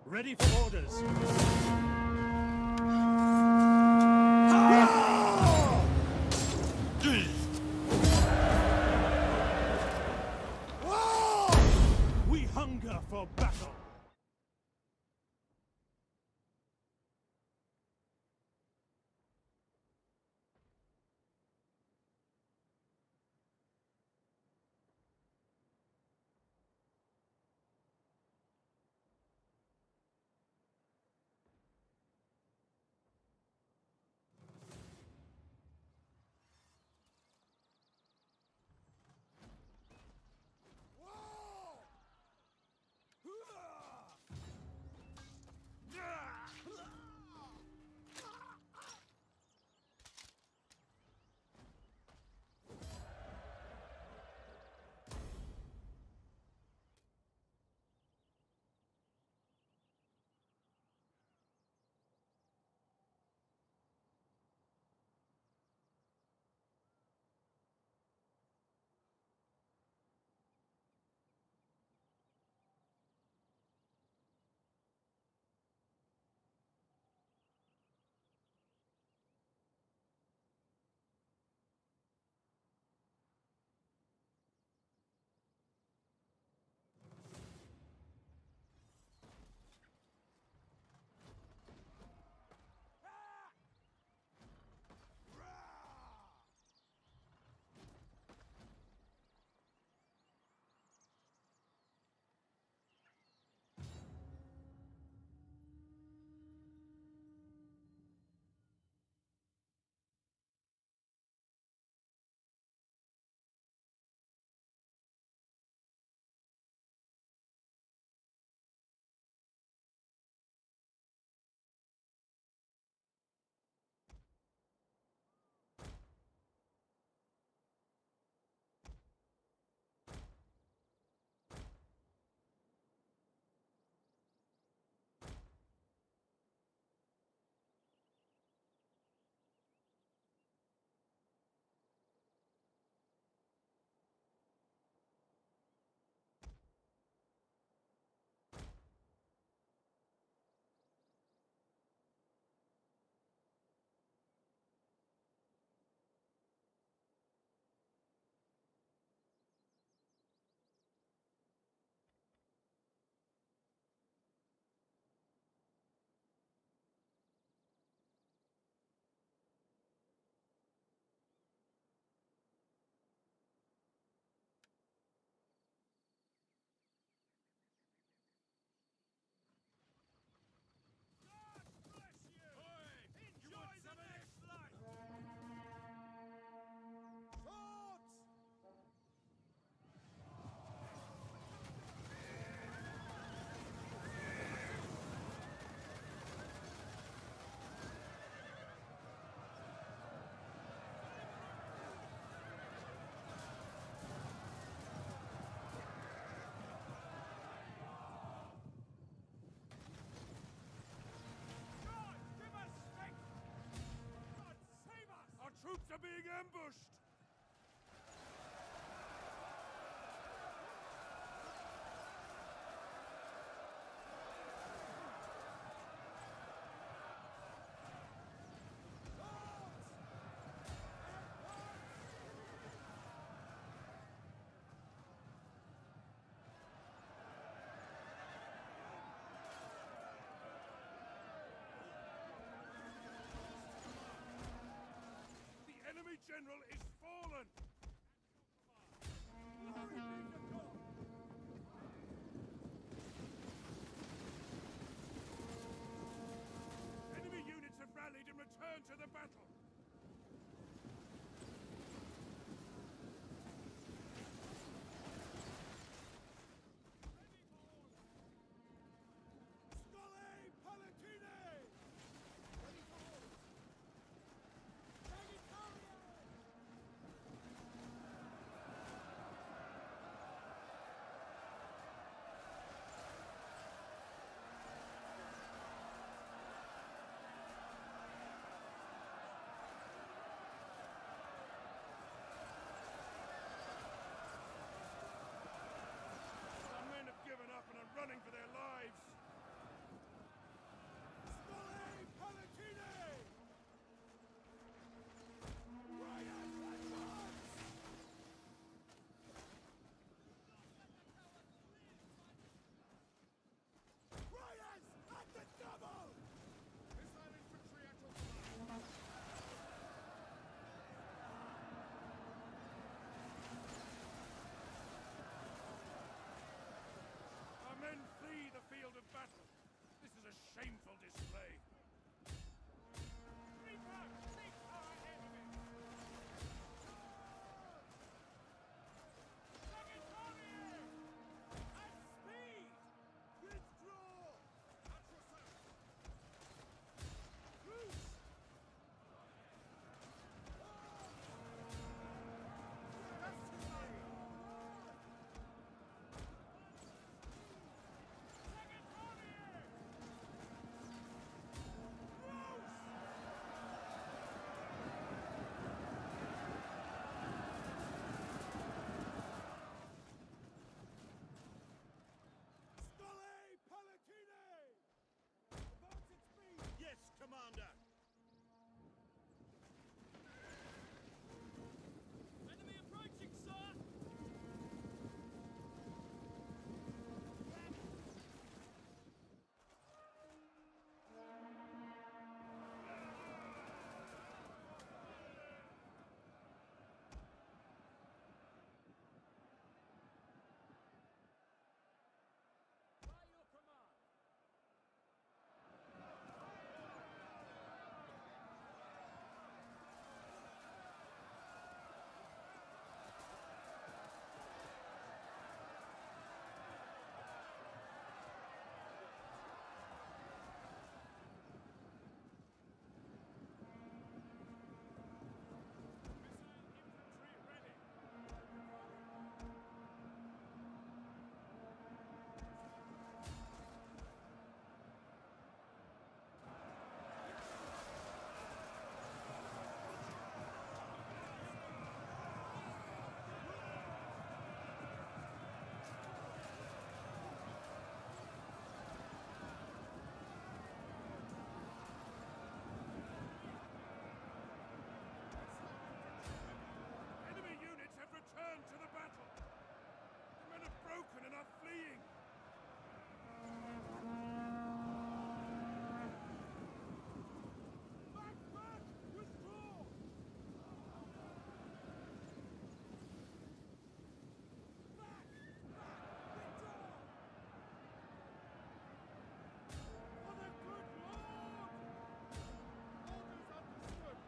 Ready for orders. We hunger for battle. Troops are being ambushed! The enemy general is fallen! Glory be to God! Enemy units have rallied and returned to the battle! Skole Palatine! Ready for orders! of battle. This is a shameful display. Reaper, seek our enemy! Sagittarius! At speed! Withdraw! At your service! Truce! Stole Palatine! Advancing speed! Yes, Commander! Enemy approaching, sir! By your command! Missile infantry ready! Enemy units have returned to the battle! The men have broken and are fleeing! Back! Back! Withdraw! Back! Back! Withdraw! For the good Lord! Orders understood!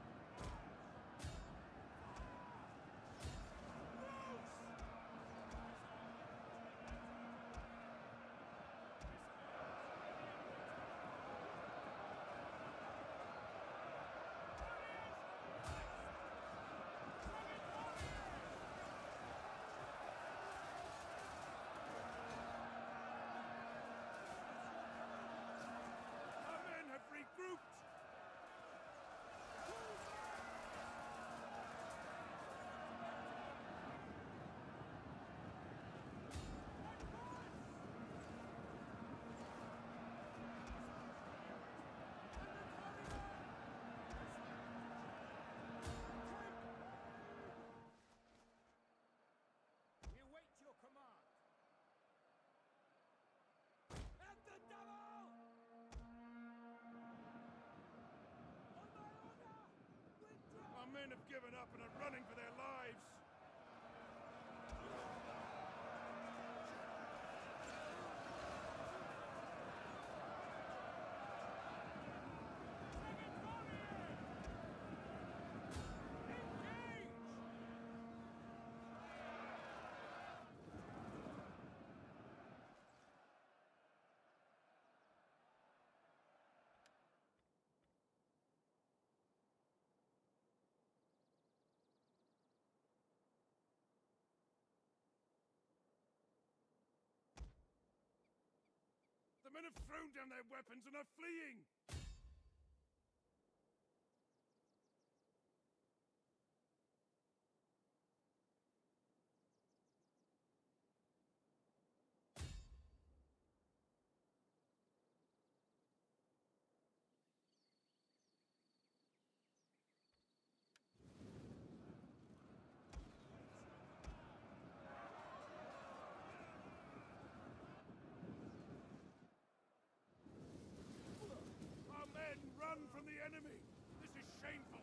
Our men have regrouped! We await your command! At the double! On my order! Withdraw! Our men have given up and are running for their lives! Engage! The men have thrown down their weapons and are fleeing! Our men run from the enemy! This is shameful!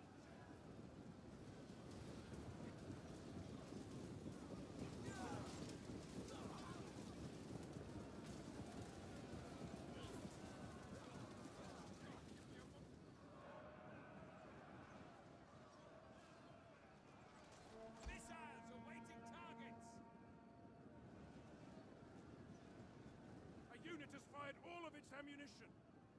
unit's ammunition.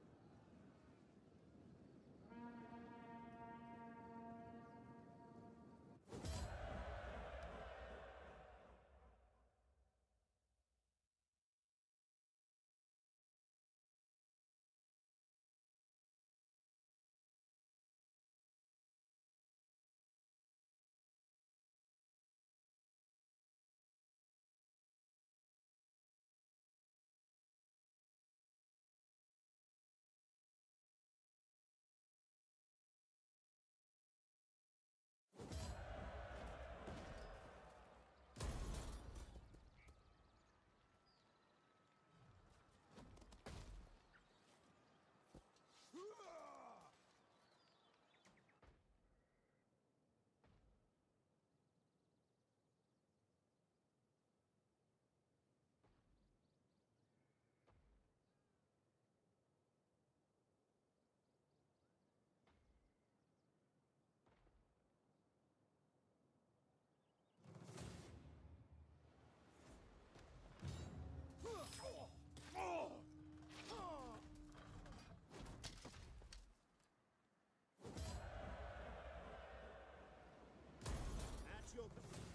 At your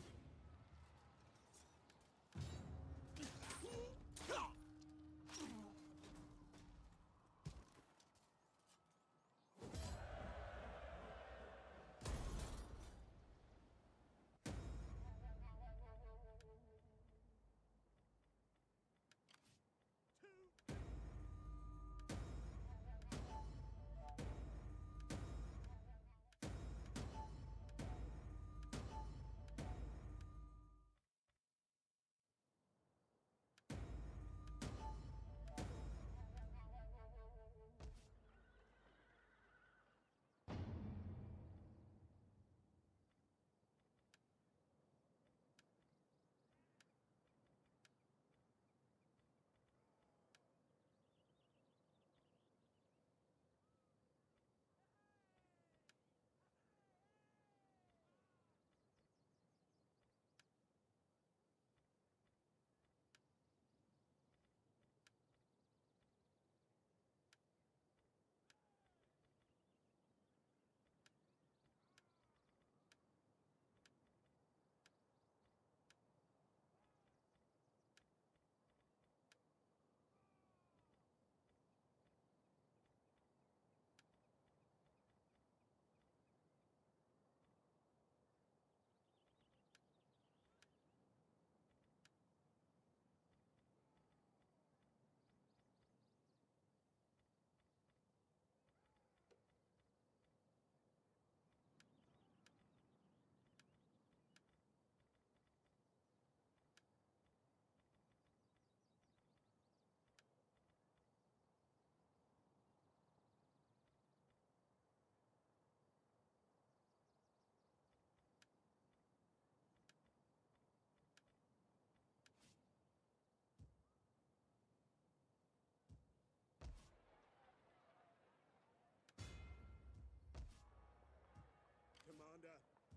Commander.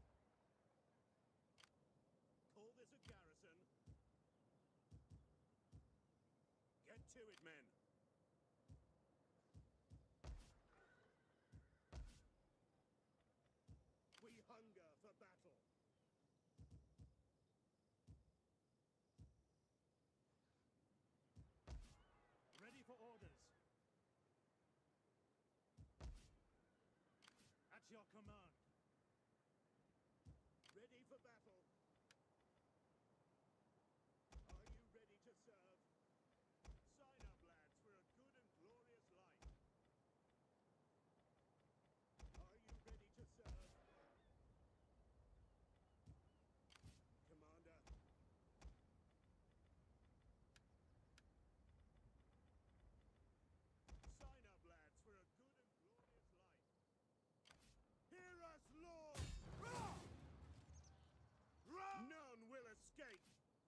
Call this a garrison. Get to it, men. We hunger for battle. Ready for orders. At your command. Ready for battle. Are you ready to serve? Sign up, lads, for a good and glorious life. Are you ready to serve? Commander. Sign up, lads, for a good and glorious life. Hear us, Lord! None will escape!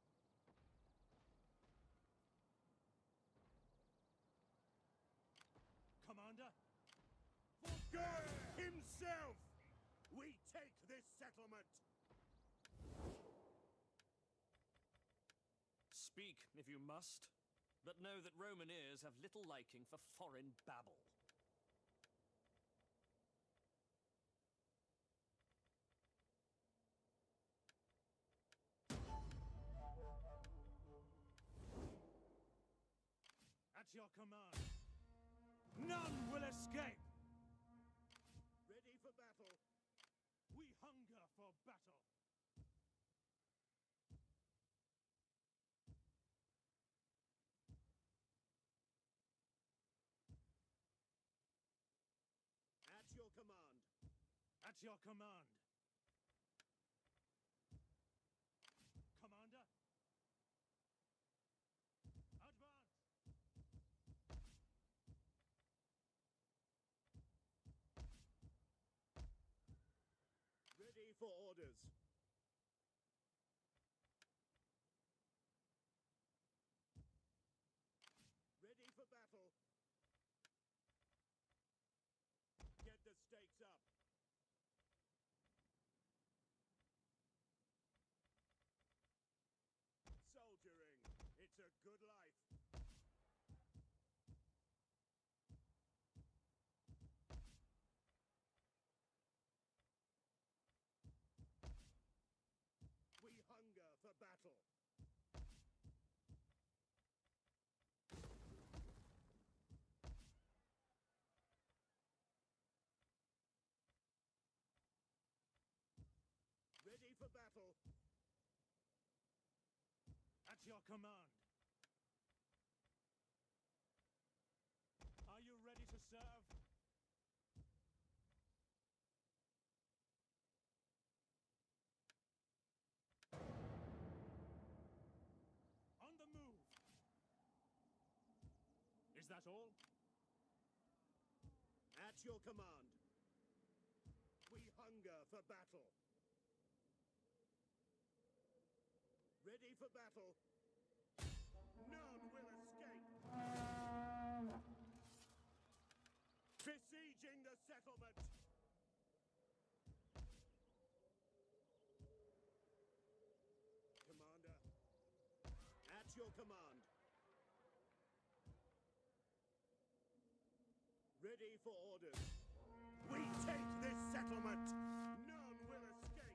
Commander? For God himself! We take this settlement! Speak, if you must. but know that Roman ears have little liking for foreign babble. At your command. None will escape! Ready for battle. We hunger for battle. At your command. At your command. Commander. Advance. Ready for orders. Ready for battle. Get the stakes up. Soldiering. It's a good life. We hunger for battle. Ready for battle. At your command. Are you ready to serve? On the move. Is that all? At your command. We hunger for battle. Ready for battle. None will escape. Besieging the settlement. Commander. At your command. Ready for orders. We take this settlement. None will escape.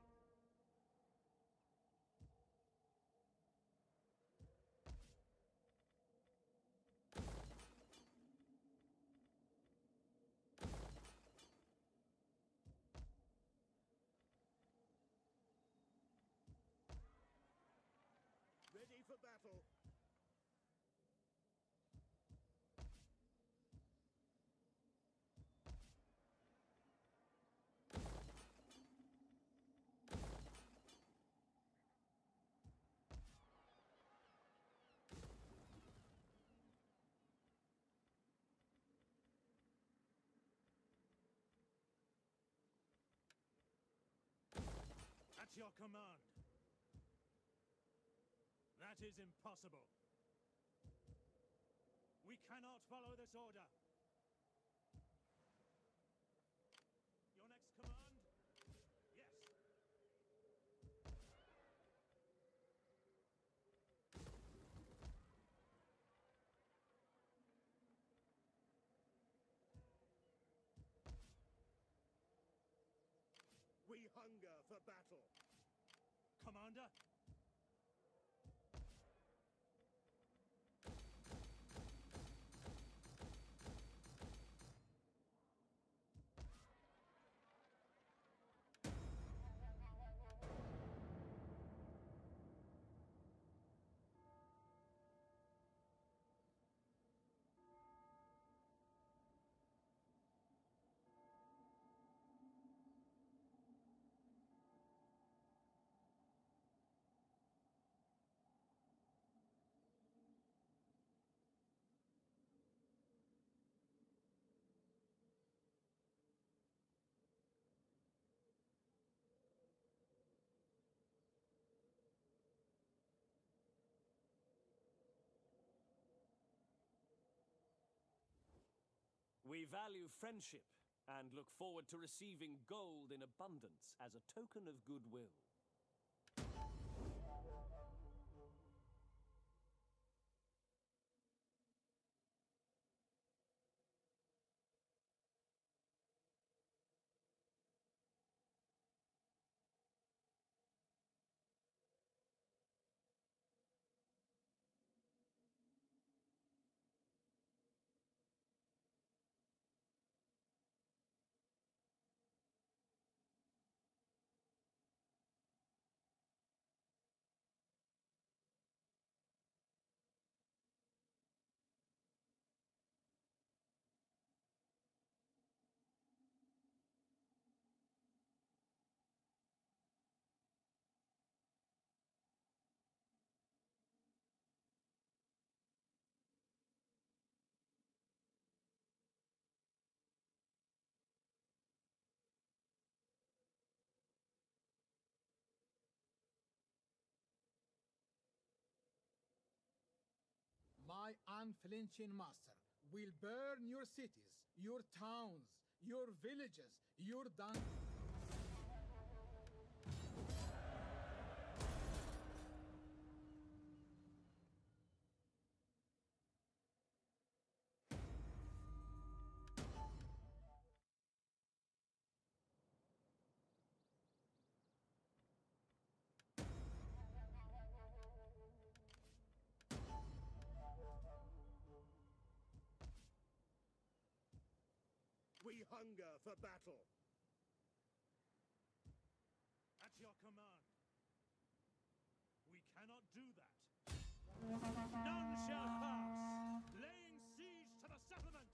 Ready for battle. At your command. That is impossible. We cannot follow this order. Your next command? Yes. We hunger for battle. Commander? We value friendship and look forward to receiving gold in abundance as a token of goodwill. my unflinching master will burn your cities, your towns, your villages, your dungeons. We hunger for battle. At your command. We cannot do that. None shall pass. Laying siege to the settlement.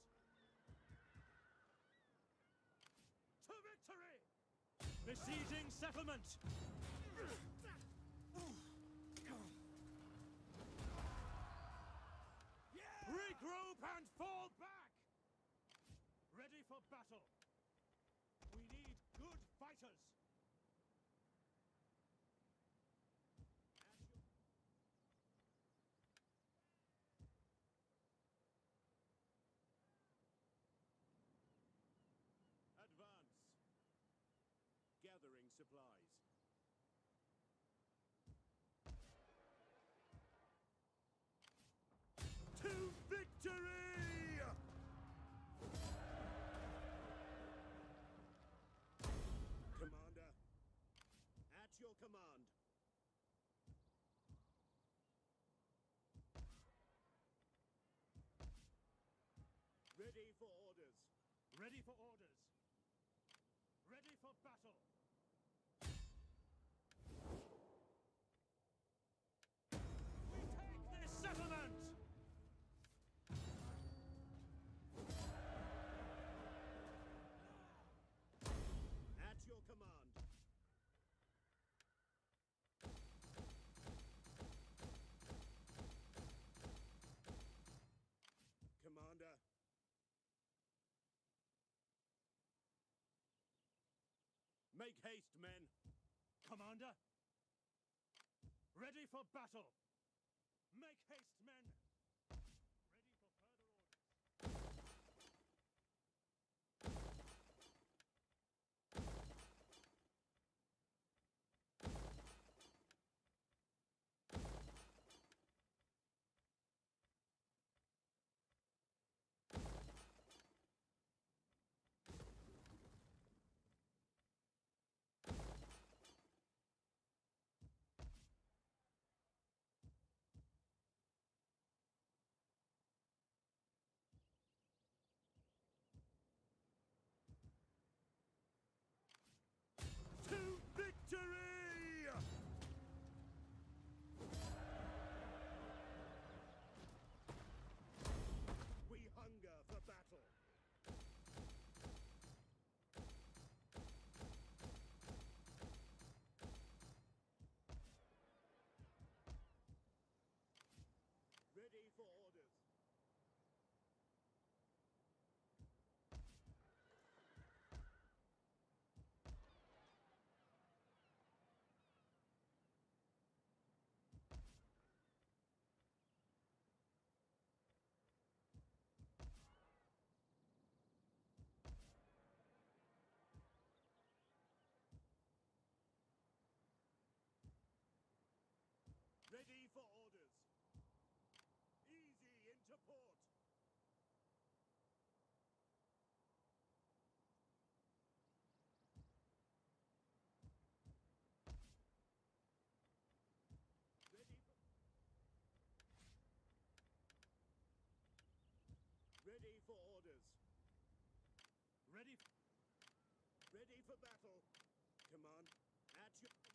To victory! Besieging settlement! Regroup and fall back! Ready for battle! We need good fighters! Advance. Gathering supplies. To victory! Commander, at your command. Ready for orders. Ready for orders! Ready for battle! We take this settlement! At your command. Commander. Make haste, men. Commander! Ready for battle! Make haste, men! Ready for further orders! To victory! We hunger for battle. Ready for orders. Ready for orders. Easy into port. Ready for orders. Ready Ready for battle. Command. At your command.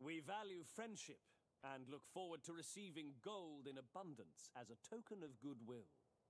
We value friendship and look forward to receiving gold in abundance as a token of goodwill.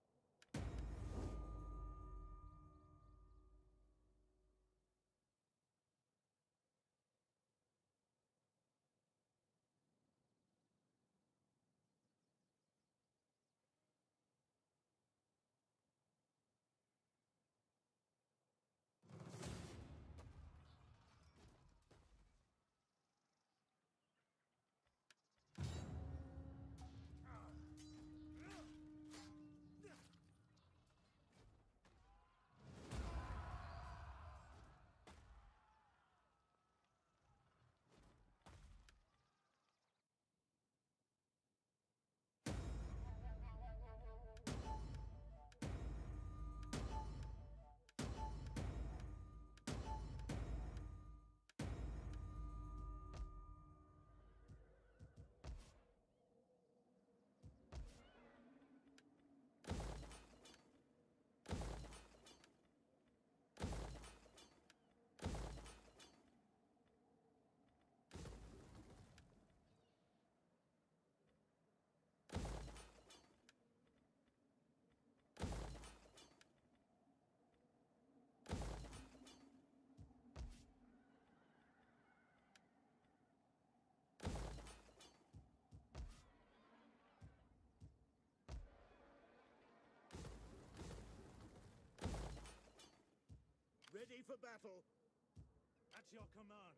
Ready for battle. At your command.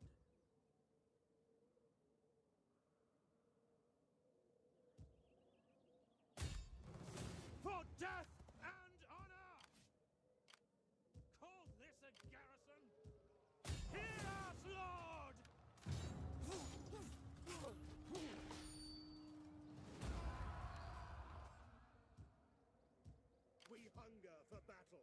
For death and honor! Call this a garrison? Hear us, Lord! We hunger for battle.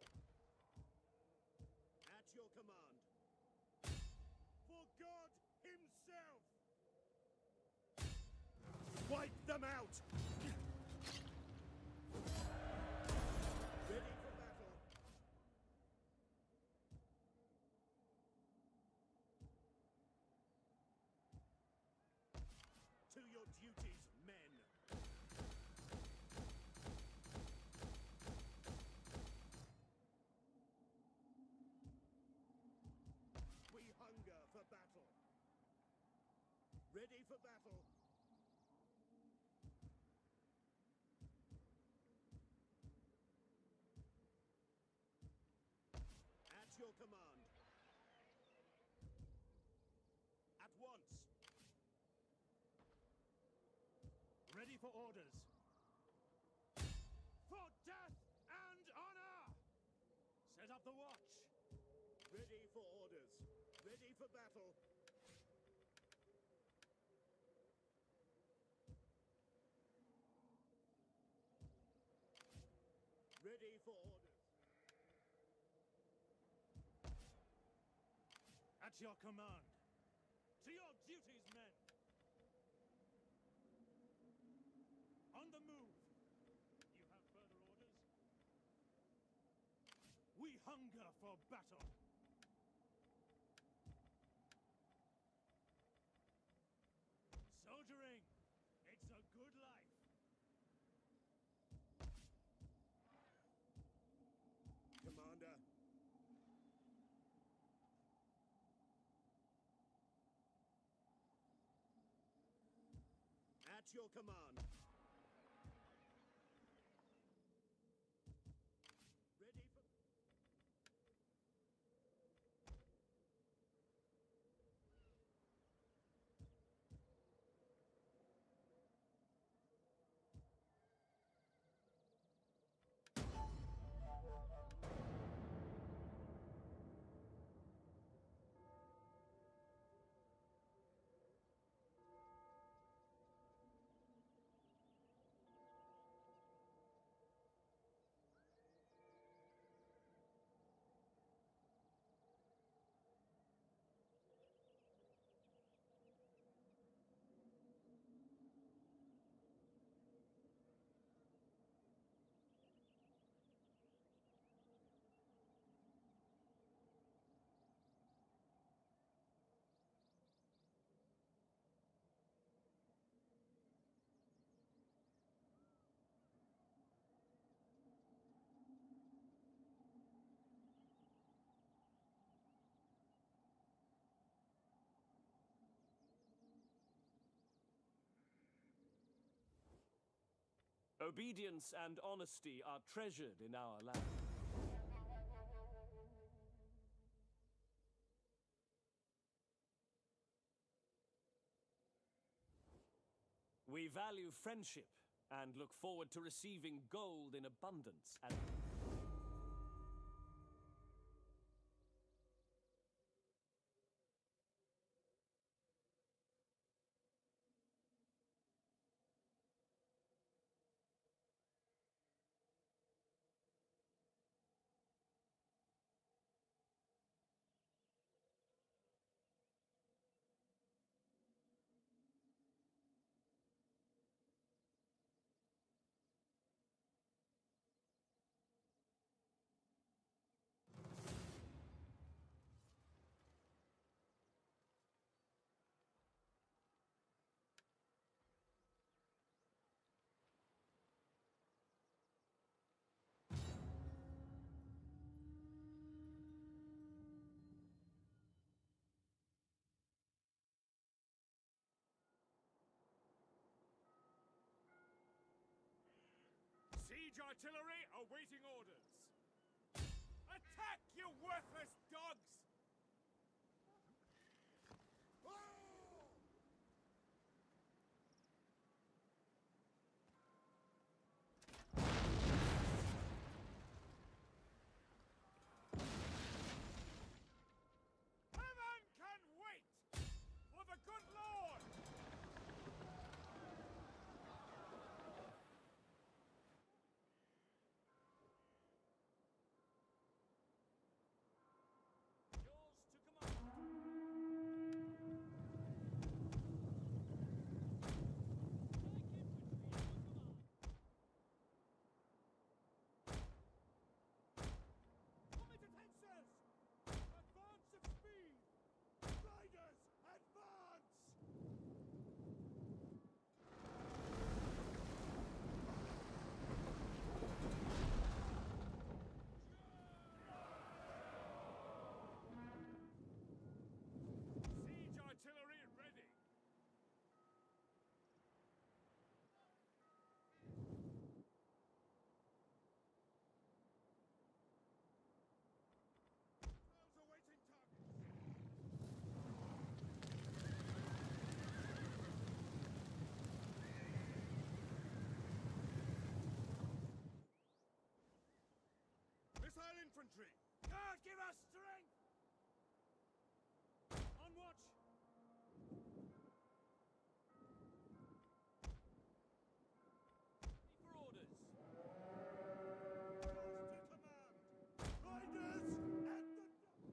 At your command. For God himself! Wipe them out! Ready for battle. To your duties, men. We hunger for battle. Ready for battle. At your command. At once. Ready for orders. For death and honor! Set up the watch. Ready for orders. Ready for battle. Ready for orders. At your command. To your duties, men. On the move. You have further orders? We hunger for battle. Soldiering. It's a good life. Commander. At your command. Ready for... Obedience and honesty are treasured in our land. We value friendship and look forward to receiving gold in abundance and... Siege artillery awaiting orders. Attack, you worthless dogs! Heaven can wait for the good Lord! Yours to command. Committed Advance at speed! Riders, advance! Siege artillery ready! Those awaiting targets! Missile infantry! God give us strength! On watch! For orders. Yours to command! Riders at the...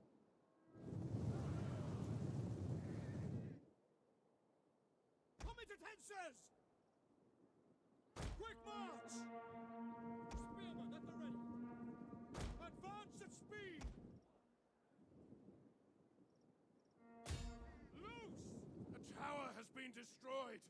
Committed Hencers! Quick march! Spearmen at the ready! Advance at speed! Loose! The tower has been destroyed!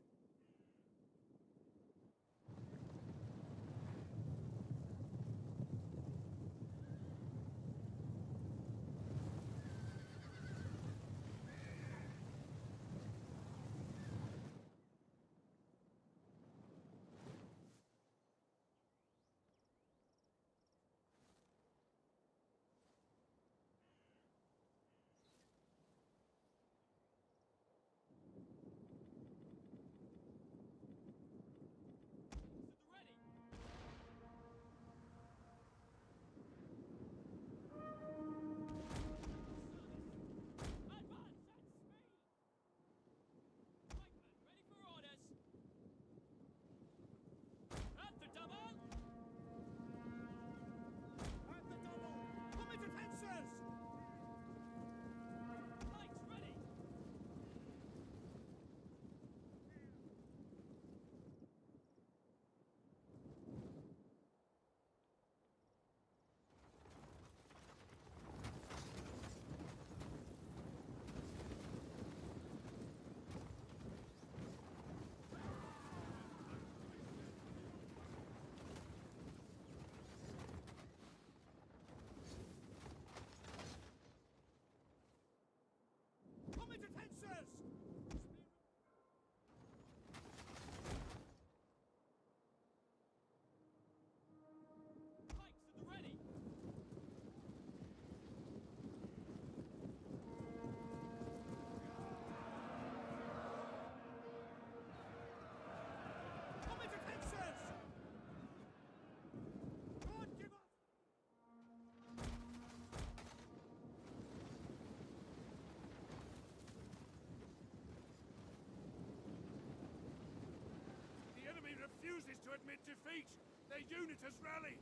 refuses to admit defeat. Their unit has rallied.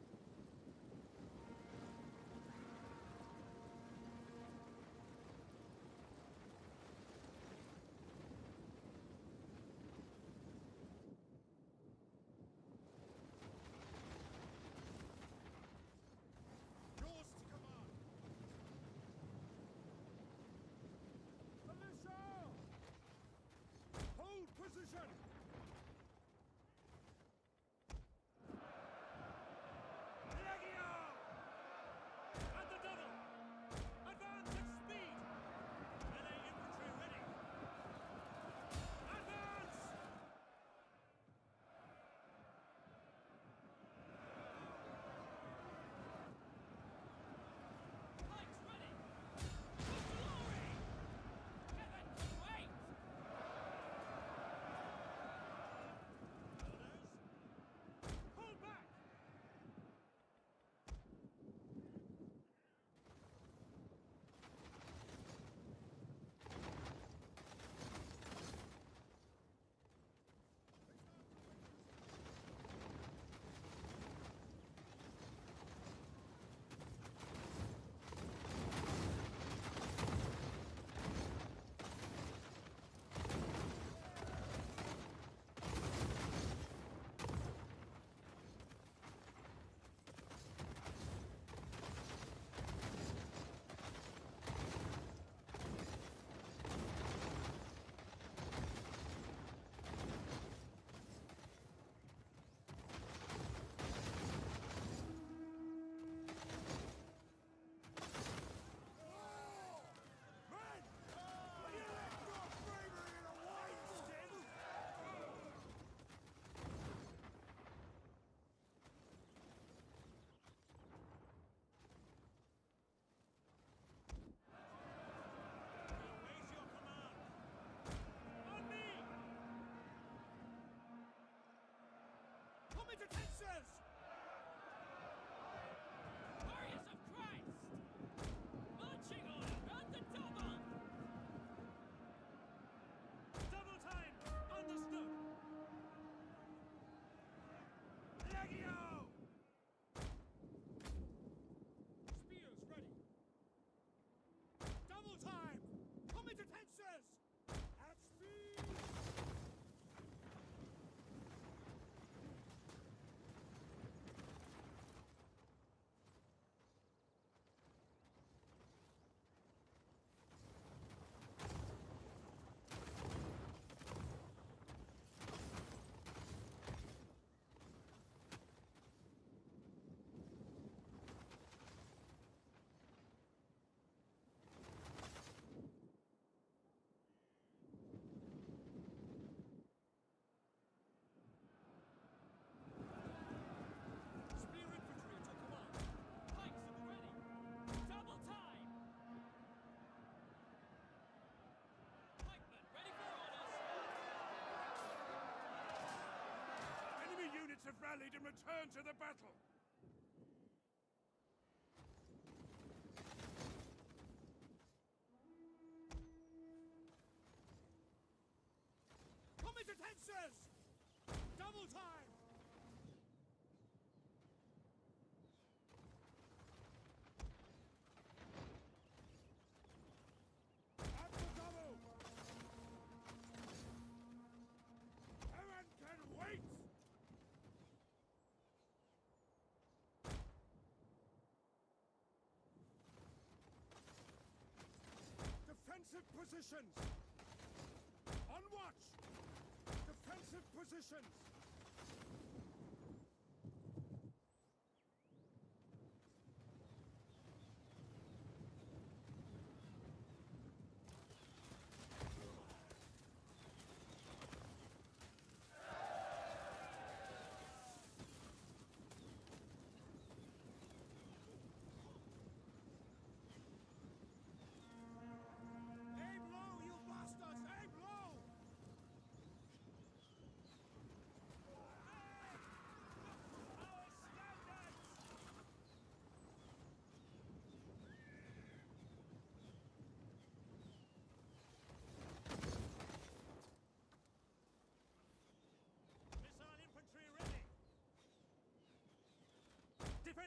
Yours to command. Militia! Hold position! Legio! At the double! Advance at speed! Melee infantry ready! Advance! Pikes ready! For glory! Heaven wait! Orders! Pull back! Men! You left your bravery in a wineskin! Raise your command! On me! Come into tenses! Warriors of Christ! Marching order at the double! Double time! Understood! Legio! Spears ready! Double time! Come into tenses! At speed! Spear infantry at your command! Pikes at the ready! Double time! Pikemen ready for orders! Enemy units have rallied and returned to the battle! Come into tenses! Double time! At the double! Heaven can wait! Defensive positions! On watch! Defensive positions! Aim low, you bastards! Aim low!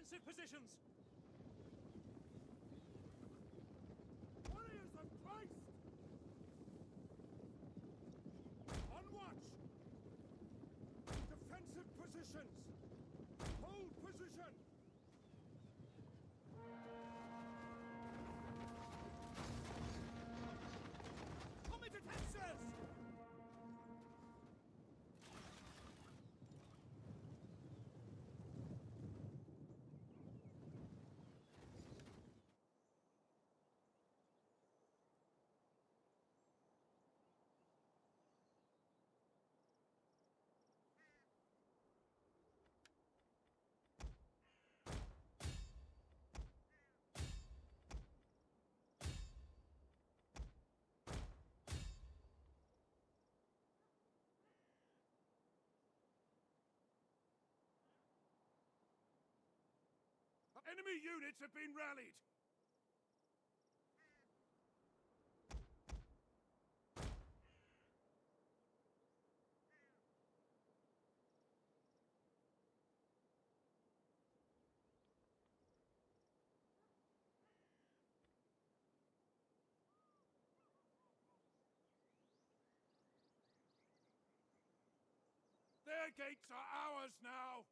defensive positions! Warriors of Christ! On watch! Defensive positions! Hold position! Common defenses! Enemy units have been rallied! Their gates are ours now!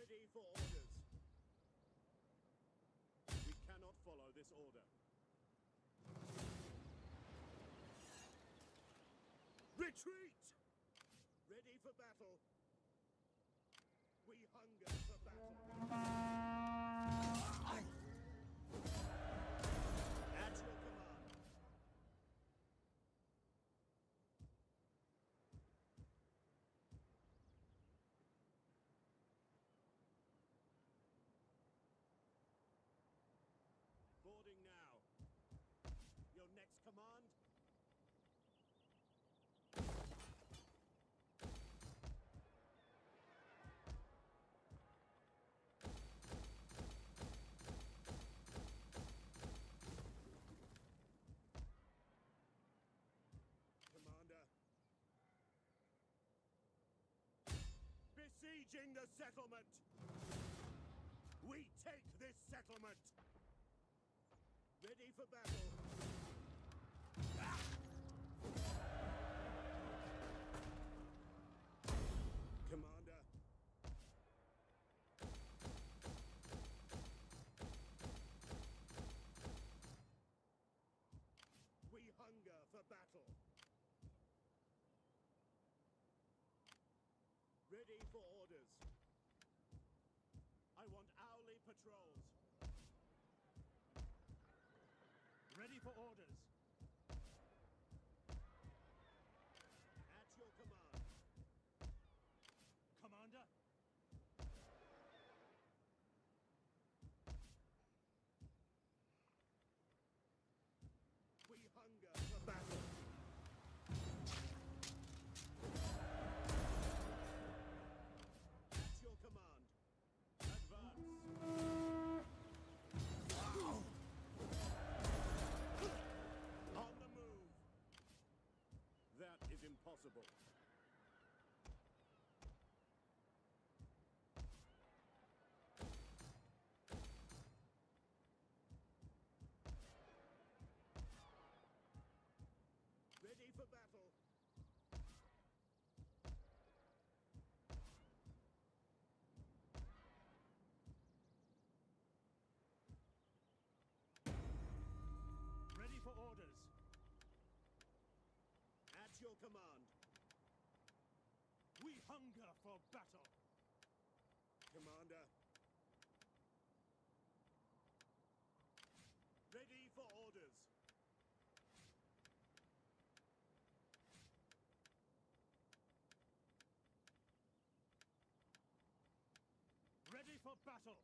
Ready for orders. We cannot follow this order. Retreat! Ready for battle. We hunger for battle. At your command. Boarding now. Your next command? Commander. Besieging the settlement! We take this settlement! Ready for battle. Commander. We hunger for battle. Ready for orders. I want hourly patrols. Ready for orders. At your command. Commander. We hunger for battle. At your command. Advance. On the move. That is impossible. Ready for battle. Ready for orders. At your command. We hunger for battle. Commander. Ready for orders. Ready for battle.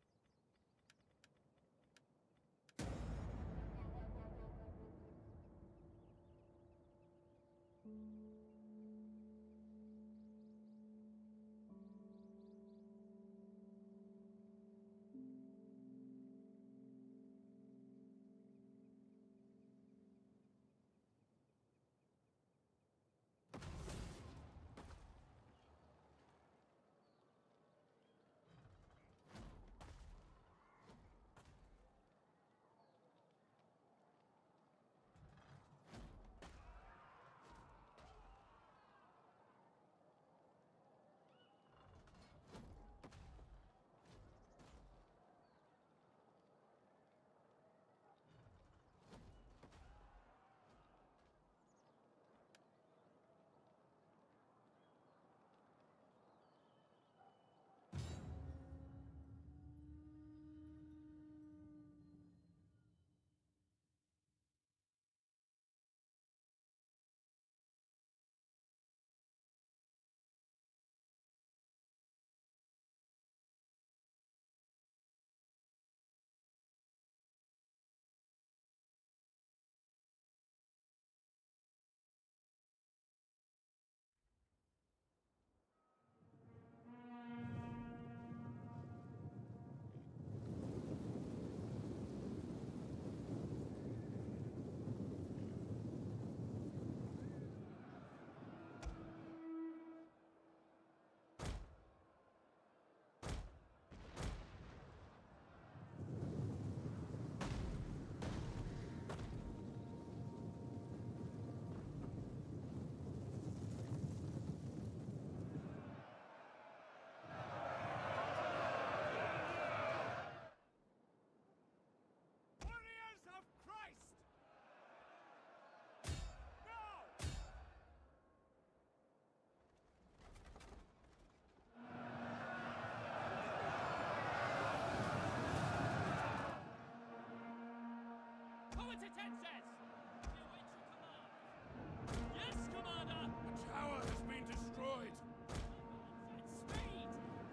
Commander Tenzes! We await your command. Yes, Commander! The tower has been destroyed. At speed!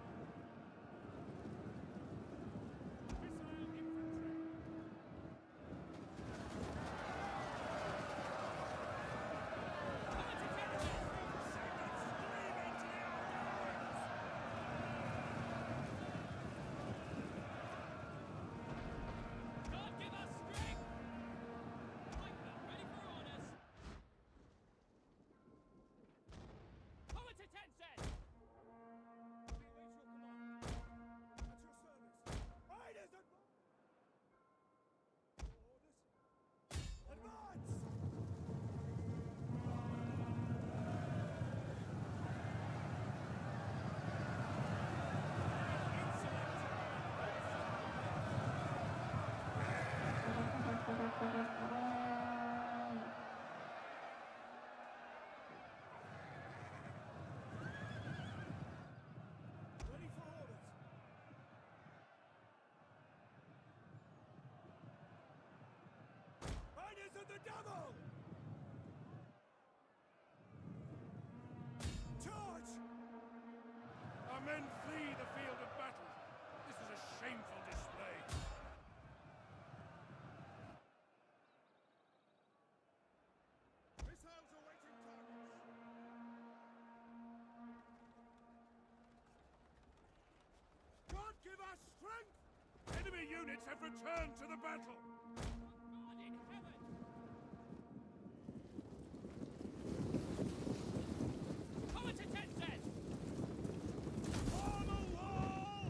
Missile infantry. Commander Tenzes! God give us strength! Piper, ready for orders! Commander Tenzes! We await your command. At your service. Riders advance! Orders. Advance! Ready for orders. Riders of the devil! Charge! Our men flee the field of battle. This is a shameful display. Missiles awaiting targets. God give us strength! Enemy units have returned to the battle. God in heaven! Commander Tenzes! On the wall!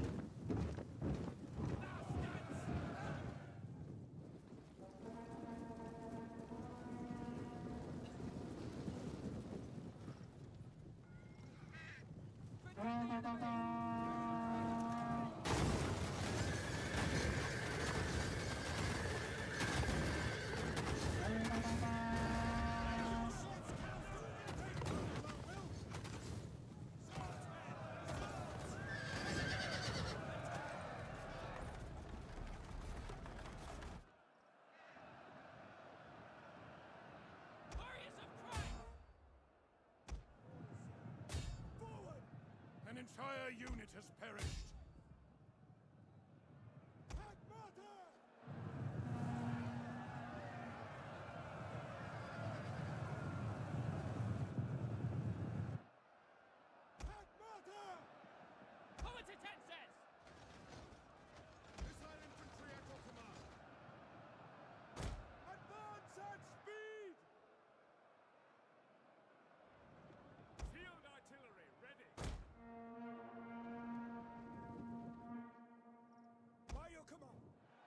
Warriors of Christ! Forward! An entire unit has perished. Akmata! Akmata! Commander Tenzes! Missile infantry at your command. Advance at speed! Field artillery ready. By your command.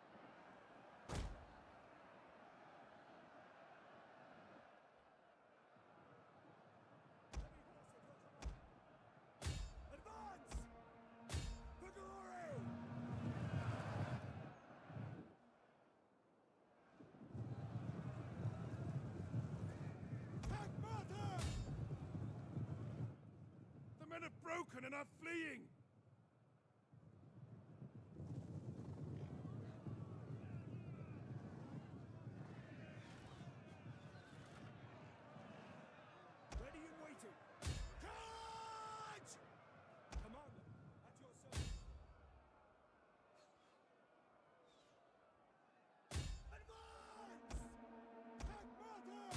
Heavy horse at your command. Advance! For glory! Akmata! The men have broken and are fleeing. Ready and waiting. Charge! Commander, at your service. Advance! Akmata!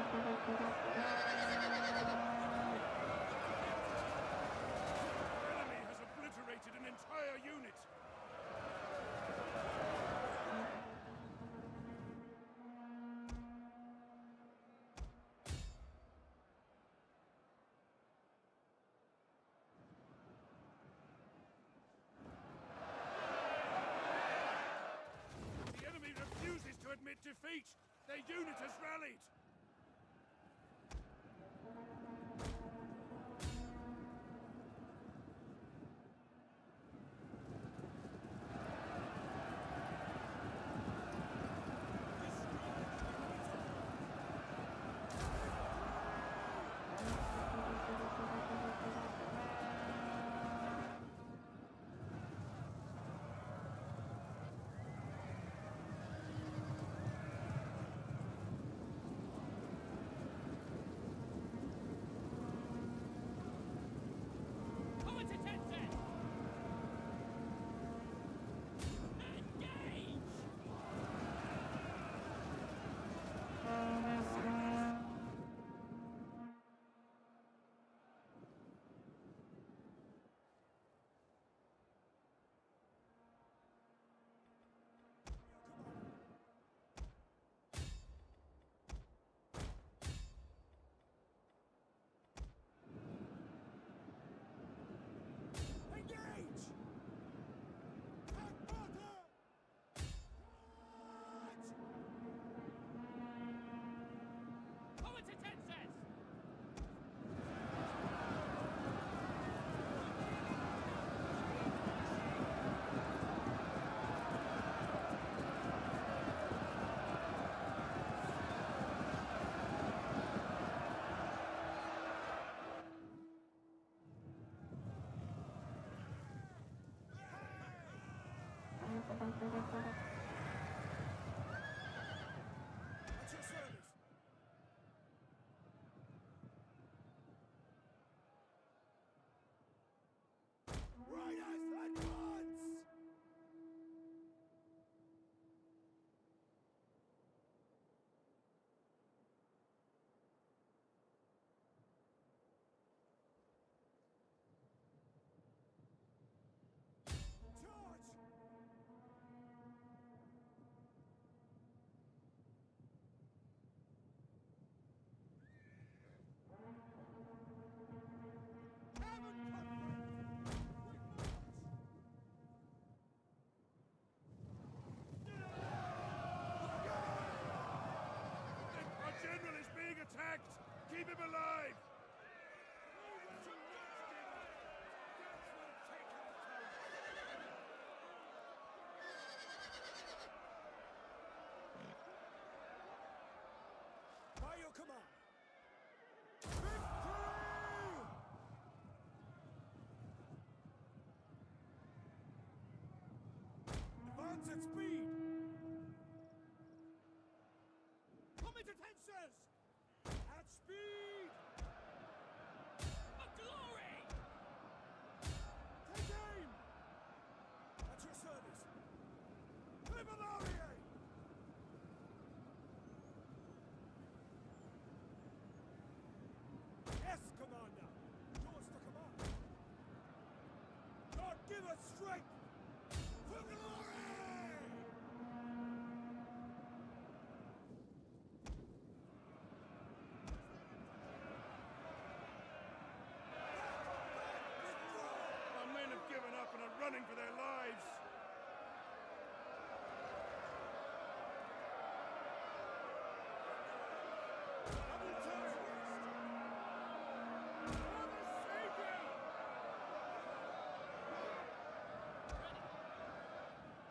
enemy has obliterated an entire unit. The enemy refuses to admit defeat. Their unit has rallied. Comitatenses! Engage! Engage! Take water! Comitatenses! At your service! Riders, advance! Charge! Cavalry! Our general is being attacked. Keep him alive. By your command! Victory! Advance at speed! Comitatenses! At speed! For glory! Take aim! At your service! Liberare! Yes, Commander! Yours to command! God give us strength! For glory! Our men have given up and are running for their lives. Double charge west! Father, save me!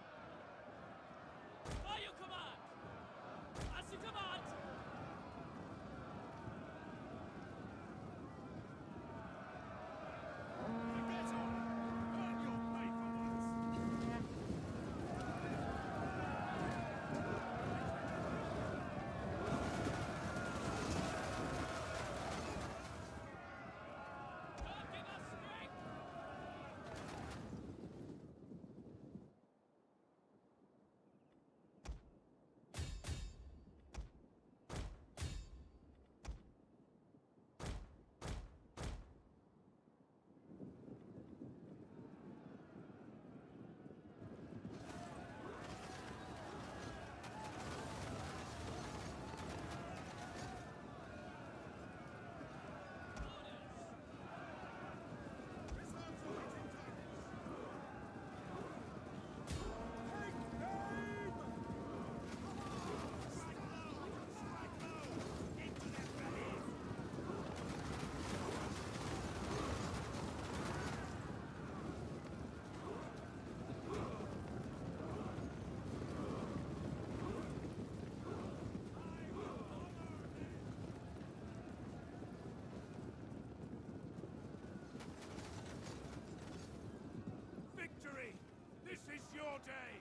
your day!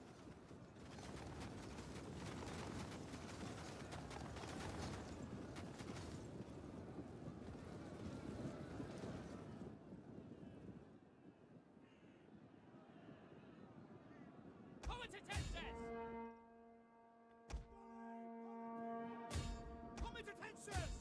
Comitatenses! Comitatenses!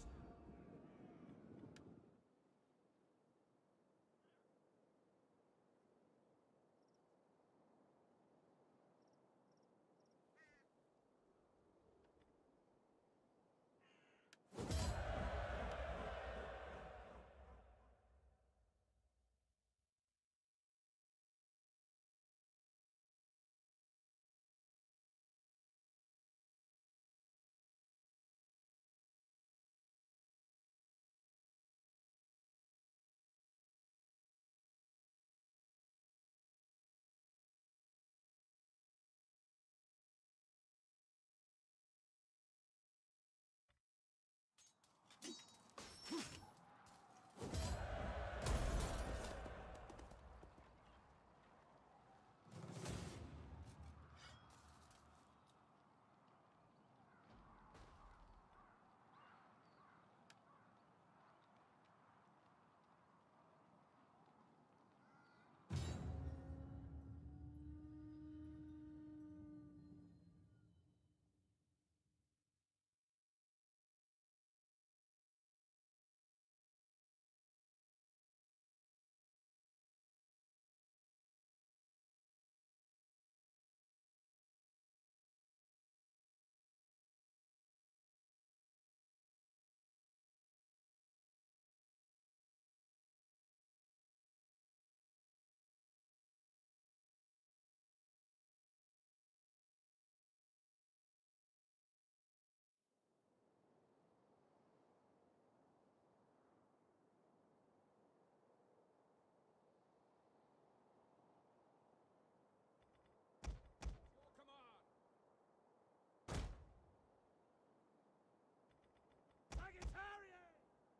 Sagittarius!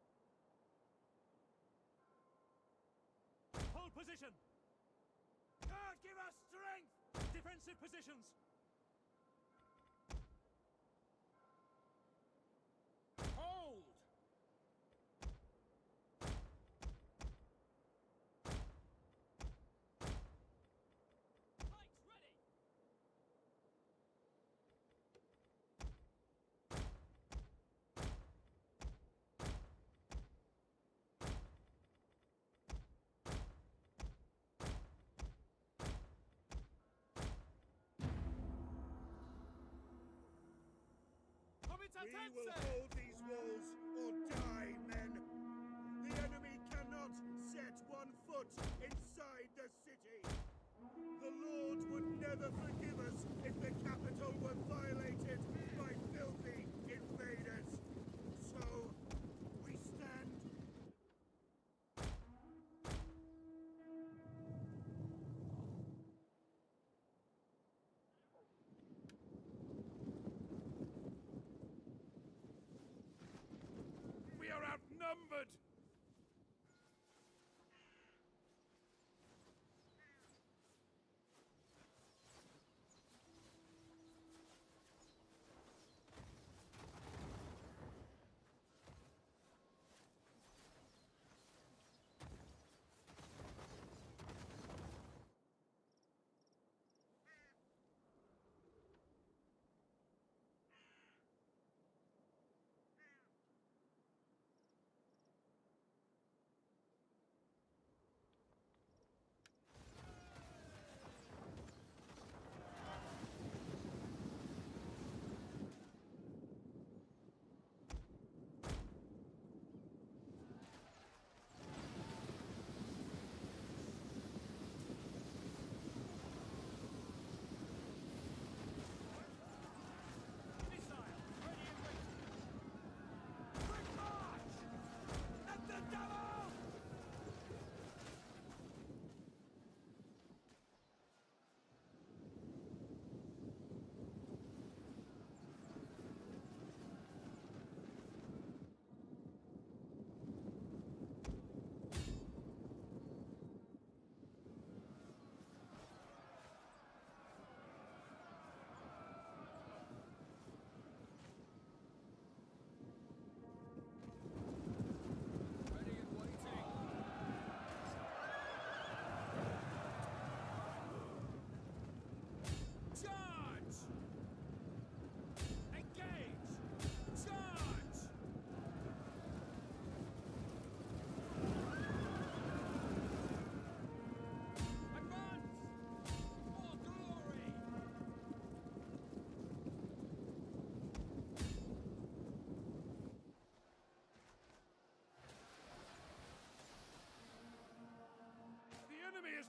Hold position! God give us strength! Defensive positions! Hold! Pikes ready! We will hold these walls or die, men! The enemy cannot set one foot inside the city! The Lord would never forgive us if the capital were violated by filthy invaders! So, we stand. We are outnumbered!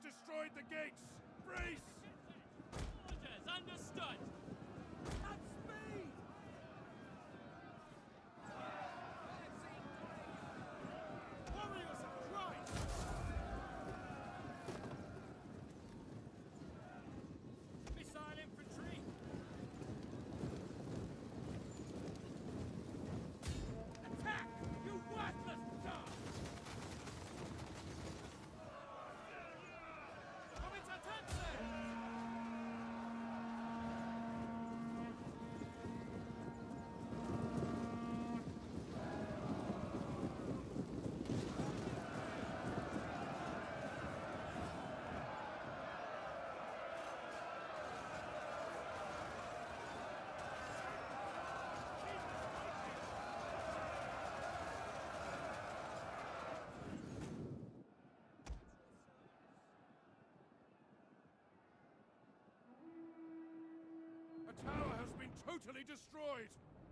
destroyed the gates! Brace! Orders understood! At speed! Warriors of Christ! Missile infantry! Attack! You worthless dog! Comitatense! The tower has been totally destroyed!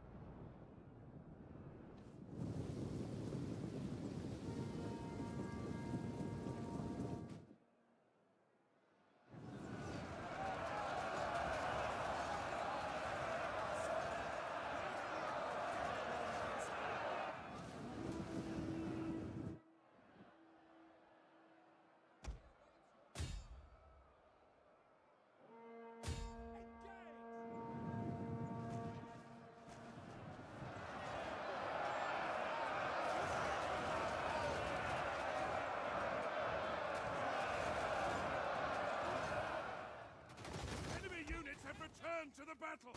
Enemy units have returned to the battle!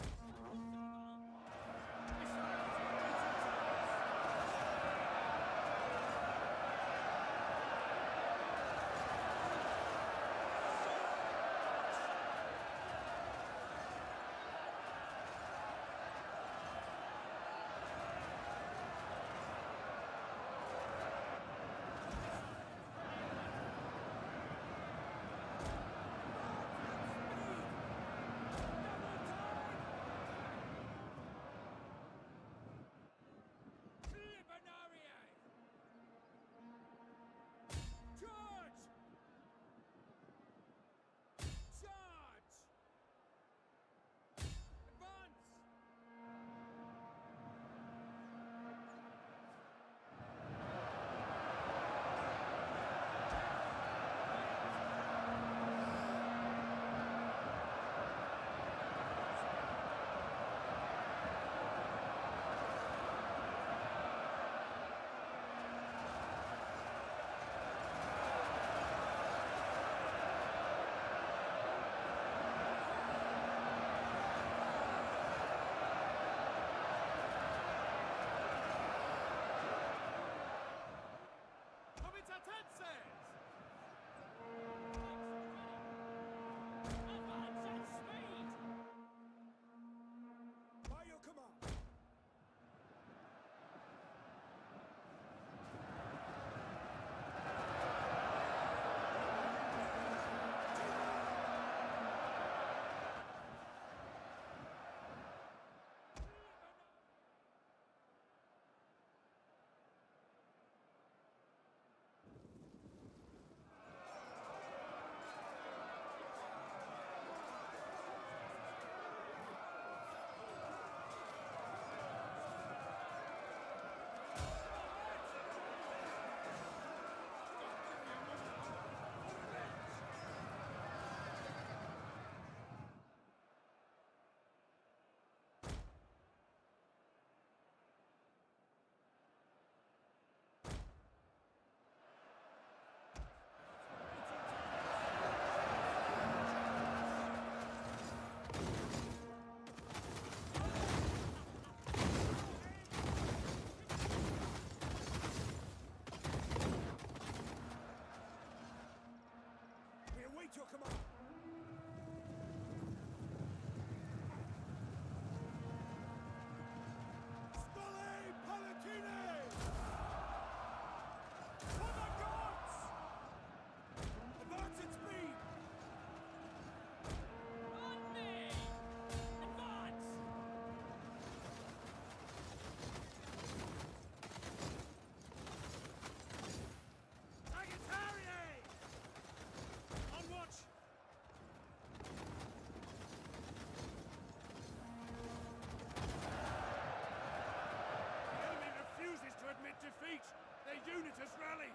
has rallied!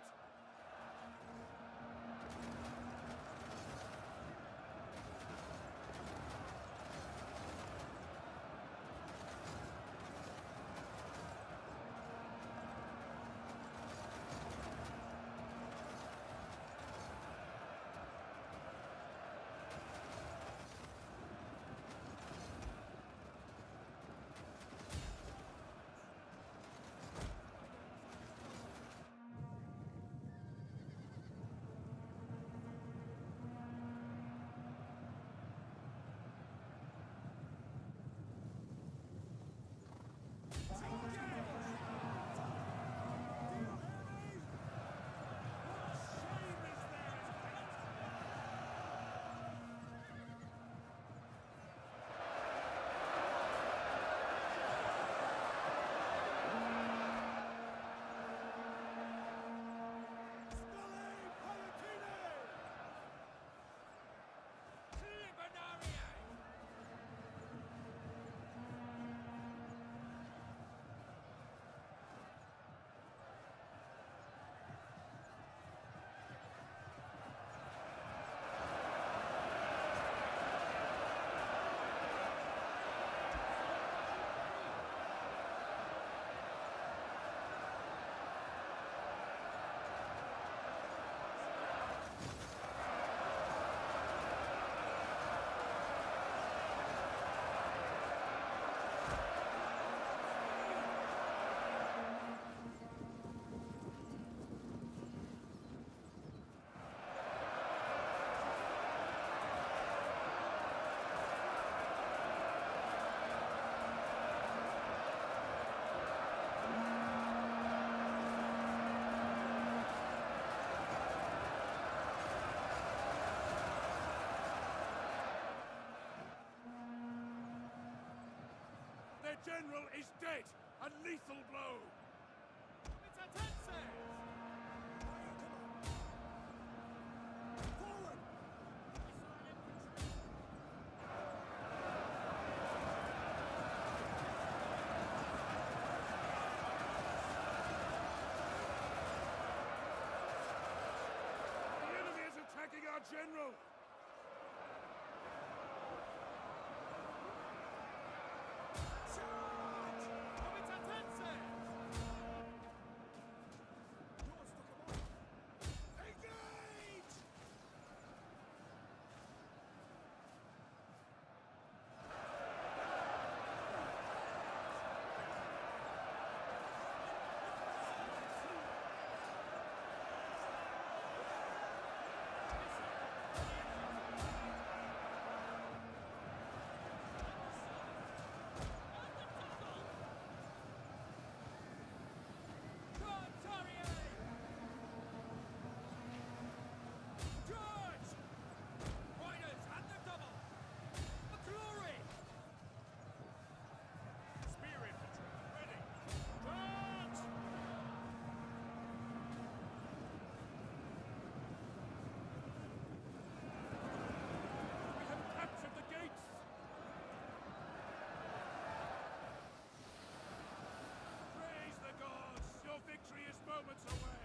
Their general is dead! A lethal blow! Forward! The enemy is attacking our general! Engage! Victory is moments away!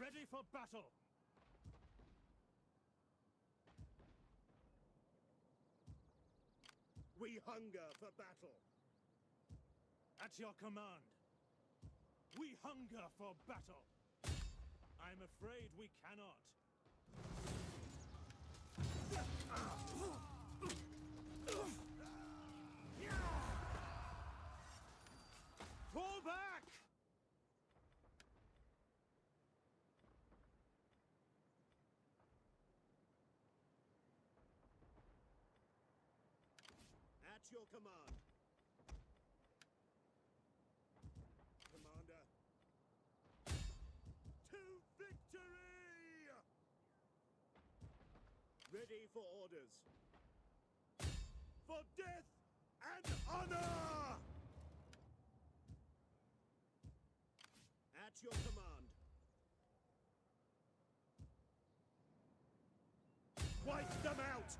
Ready for battle! We hunger for battle. At your command. We hunger for battle. I'm afraid we cannot. Fall back! At your command. Commander. To victory! Ready for orders. For death and honor! At your command. Wipe them out!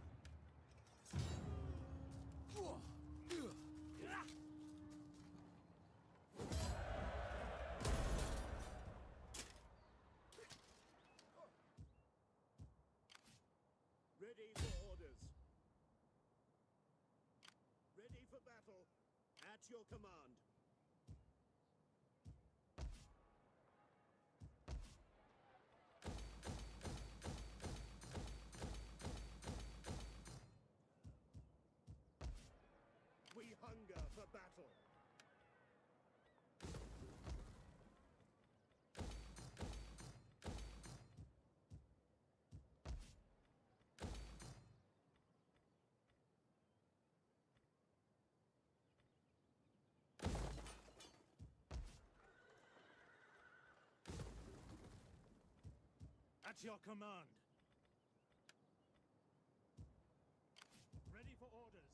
Ready for orders. Ready for battle. At your command. We hunger for battle. At your command. Ready for orders.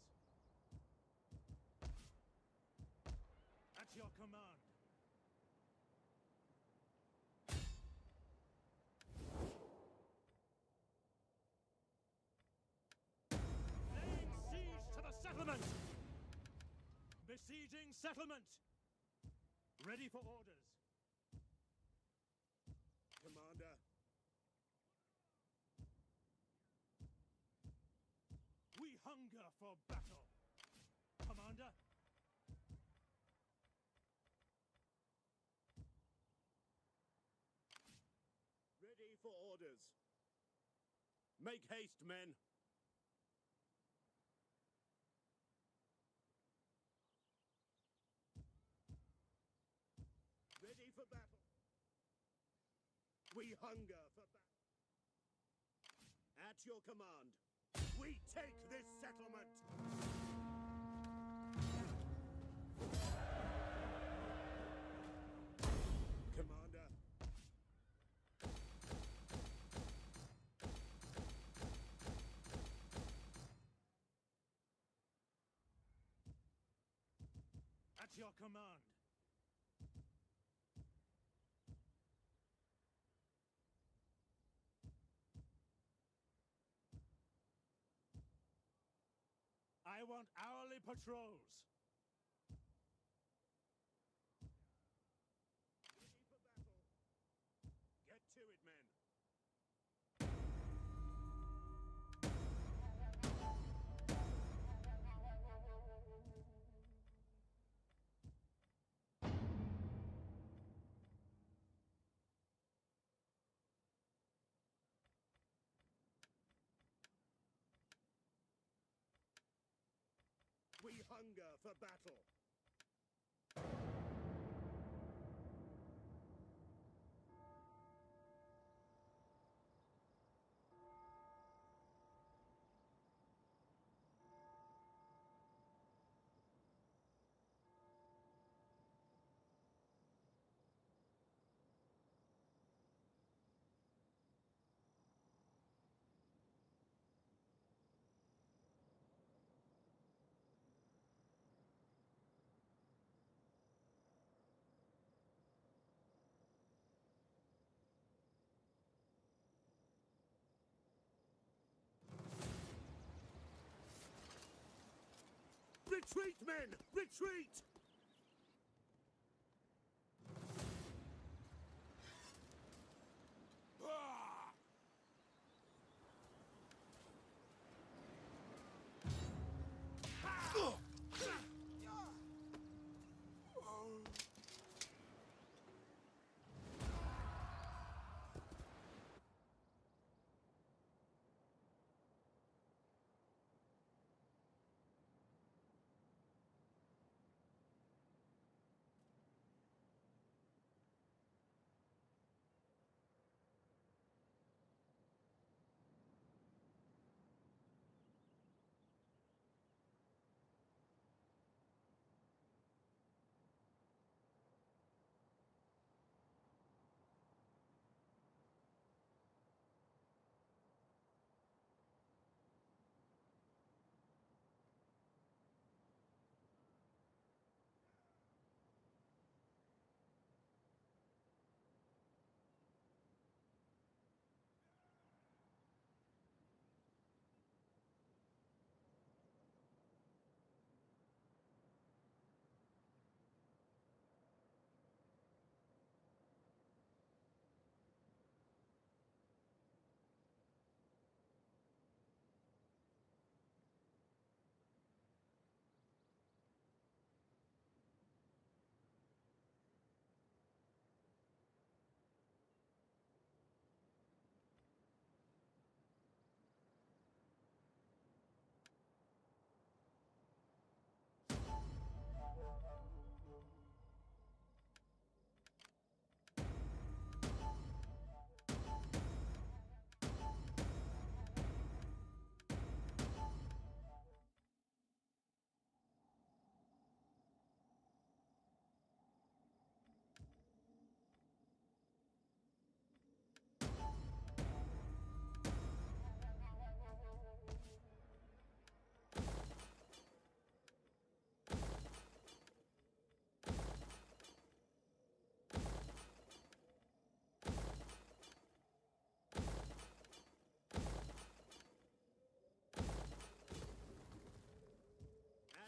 At your command. Laying siege to the settlement! Besieging settlement! Ready for orders. Commander. We hunger for battle. Commander. Ready for orders. Make haste, men. Ready for battle. We hunger for battle. At your command. We take this settlement! Commander. At your command. I want hourly patrols. Ready for battle. Get to it, men. We hunger for battle. Retreat, men! Retreat!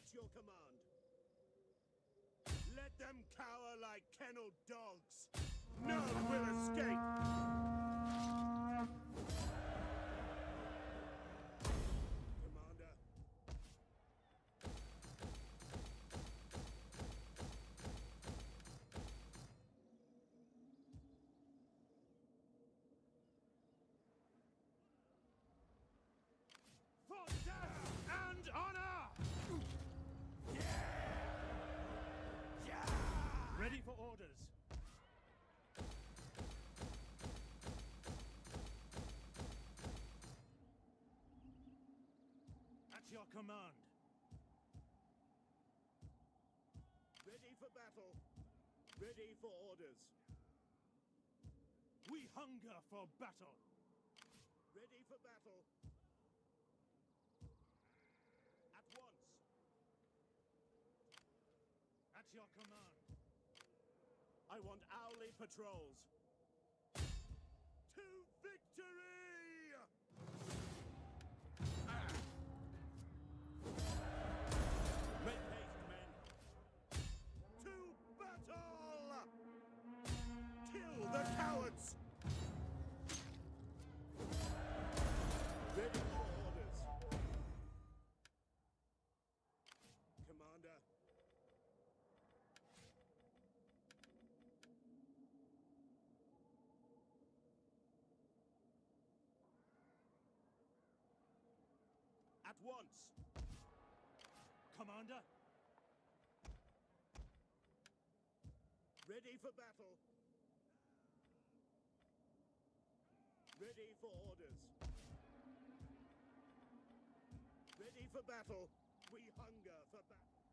At your command. Let them cower like kennelled dogs. None will escape. Commander. For death and honor! Ready for orders. At your command. Ready for battle. Ready for orders. We hunger for battle. Ready for battle. At once. At your command. I want Owly patrols. To victory! Make haste, men. To battle! Kill the cowards! Ready for orders. Commander. At once. Commander. Ready for battle. Ready for orders. Ready for battle. We hunger for battle.